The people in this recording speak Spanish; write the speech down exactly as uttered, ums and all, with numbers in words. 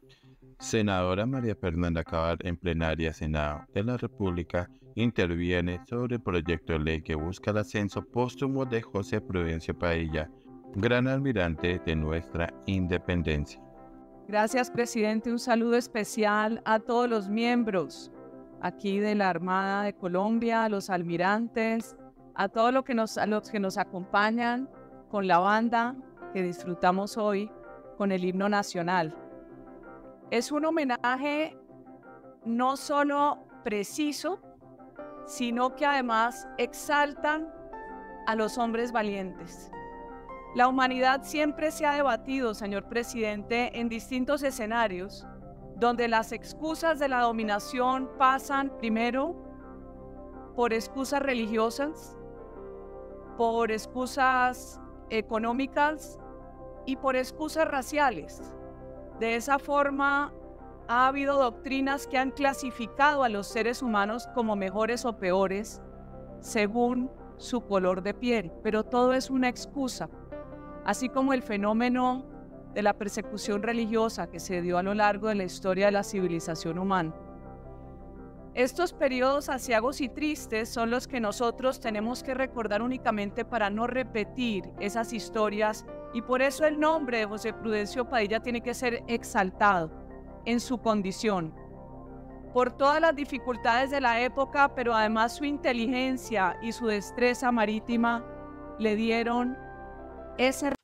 Senadora María Fernanda Cabal, en plenaria Senado de la República, interviene sobre el proyecto de ley que busca el ascenso póstumo de José Prudencio Padilla, gran almirante de nuestra independencia. Gracias, presidente. Un saludo especial a todos los miembros aquí de la Armada de Colombia, a los almirantes, a todos los que nos, a los que nos acompañan con la banda que disfrutamos hoy con el himno nacional. Es un homenaje no solo preciso, sino que además exaltan a los hombres valientes. La humanidad siempre se ha debatido, señor presidente, en distintos escenarios, donde las excusas de la dominación pasan primero por excusas religiosas, por excusas económicas y por excusas raciales. De esa forma, ha habido doctrinas que han clasificado a los seres humanos como mejores o peores según su color de piel, pero todo es una excusa. Así como el fenómeno de la persecución religiosa que se dio a lo largo de la historia de la civilización humana. Estos periodos aciagos y tristes son los que nosotros tenemos que recordar únicamente para no repetir esas historias, y por eso el nombre de José Prudencio Padilla tiene que ser exaltado en su condición, por todas las dificultades de la época, pero además su inteligencia y su destreza marítima le dieron ese